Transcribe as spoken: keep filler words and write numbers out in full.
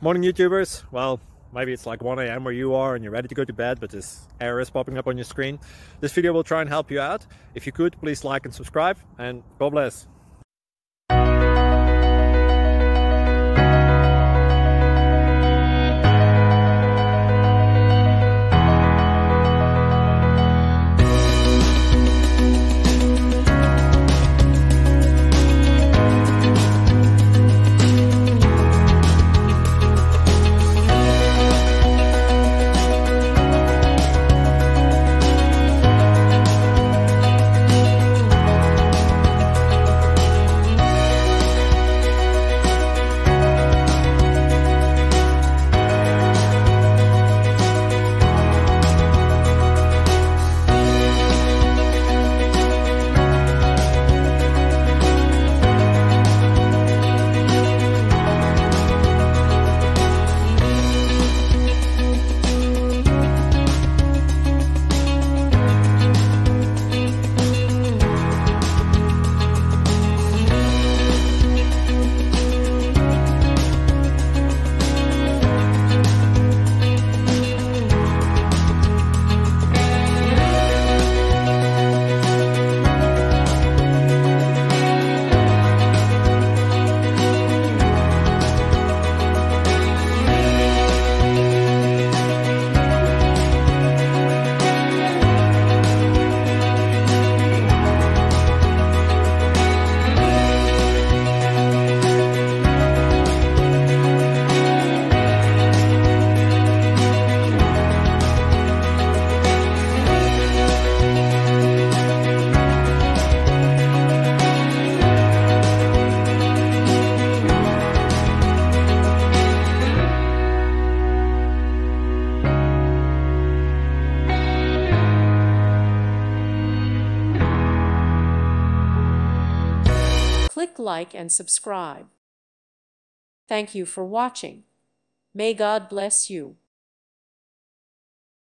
Morning YouTubers. Well, maybe it's like one A M where you are and you're ready to go to bed, but this error is popping up on your screen. This video will try and help you out. If you could, please like and subscribe, and God bless. Click like and subscribe. Thank you for watching. May God bless you.